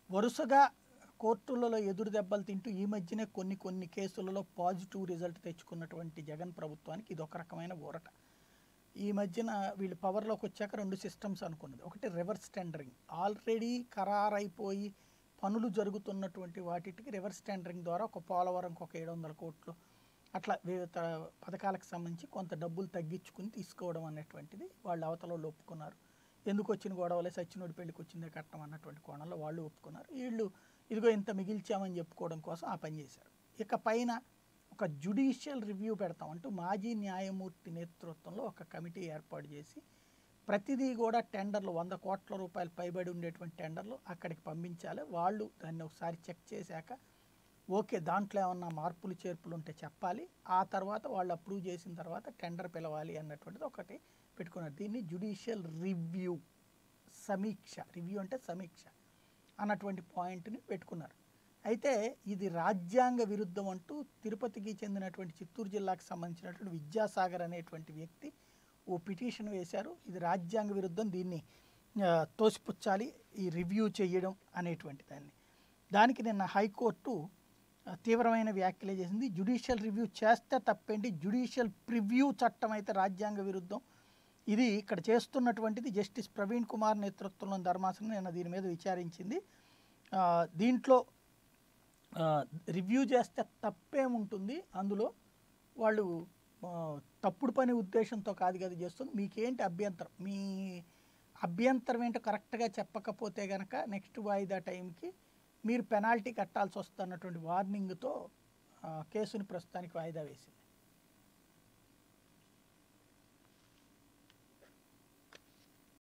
వరుసగా కోర్టులలో ఎదురు దెబ్బలు తింటూ ఈ మధ్యనే కొన్ని కేసులలో పాజిటివ్ రిజల్ట్ తెచ్చుకున్నటువంటి జగన్ ప్రభుత్వానికి ఇది ఒక రకమైన ఊరట. ఈ మధ్యన వీళ్ళు పవర్లోకి వచ్చాక 2 సిస్టమ్స్ అనుకున్నది. ఒకటి రివర్స్ టెండరింగ్. ఆల్రెడీ ఖరారైపోయి పనులు జరుగుతున్నటువంటి వాటికి రివర్స్ టెండరింగ్ ద్వారా ఒక పోలవరంకి ఒక 700 కోట్లు అట్లా వివిధ పథకాలకు సంబంధించి కొంత డబ్బులు తగ్గించుకుని తీసుకోవడం అనేటువంటిది వాళ్ళు అవతలలో ఒప్పుకున్నారు. ఎందుకు వచ్చిన గొడవలే సచ్చినోడి పెళ్ళికి వచ్చిందే కట్టం అన్నటువంటి కోణంలో వాళ్ళు ఒప్పుకున్నారు. వీళ్ళు ఇదిగో ఇంత మిగిల్చామని చెప్పుకోవడం కోసం ఆ పని చేశారు. ఇక పైన ఒక జ్యుడిషియల్ రివ్యూ పెడతాం అంటూ మాజీ న్యాయమూర్తి నేతృత్వంలో ఒక కమిటీ ఏర్పాటు చేసి ప్రతిదీ కూడా టెండర్లు 100 కోట్ల రూపాయలు పైబడి ఉండేటువంటి టెండర్లు అక్కడికి పంపించాలి. వాళ్ళు దాన్ని ఒకసారి చెక్ చేశాక ఓకే దాంట్లో ఏమన్నా మార్పులు చేర్పులు ఉంటే చెప్పాలి. ఆ తర్వాత వాళ్ళు అప్రూవ్ చేసిన తర్వాత టెండర్ పిలవాలి అన్నటువంటిది ఒకటి పెట్టుకున్నారు. దీన్ని జ్యుడిషియల్ రివ్యూ సమీక్ష, రివ్యూ అంటే సమీక్ష అన్నటువంటి పాయింట్ని పెట్టుకున్నారు. అయితే ఇది రాజ్యాంగ విరుద్ధం అంటూ తిరుపతికి చెందినటువంటి చిత్తూరు జిల్లాకు సంబంధించినటువంటి విద్యాసాగర్ అనేటువంటి వ్యక్తి ఓ పిటిషన్ వేశారు. ఇది రాజ్యాంగ విరుద్ధం, దీన్ని తోసిపుచ్చాలి ఈ రివ్యూ చేయడం అనేటువంటి దానికి నిన్న హైకోర్టు తీవ్రమైన వ్యాఖ్యలు చేసింది. జ్యుడిషియల్ రివ్యూ చేస్తే తప్పేంటి, జ్యుడిషియల్ ప్రివ్యూ చట్టం అయితే రాజ్యాంగ విరుద్ధం. ఇది ఇక్కడ చేస్తున్నటువంటిది జస్టిస్ ప్రవీణ్ కుమార్ నేతృత్వంలోని ధర్మాసనం నిన్న దీని మీద విచారించింది. దీంట్లో రివ్యూ చేస్తే తప్పేముంటుంది, అందులో వాళ్ళు తప్పుడు పని ఉద్దేశంతో కాదు కదా చేస్తుంది, మీకేంటి అభ్యంతరం, మీ అభ్యంతరం ఏంటో కరెక్ట్గా చెప్పకపోతే కనుక నెక్స్ట్ వాయిదా టైంకి మీరు పెనాల్టీ కట్టాల్సి వస్తున్నటువంటి వార్నింగ్తో కేసుని ప్రస్తుతానికి వాయిదా వేసింది.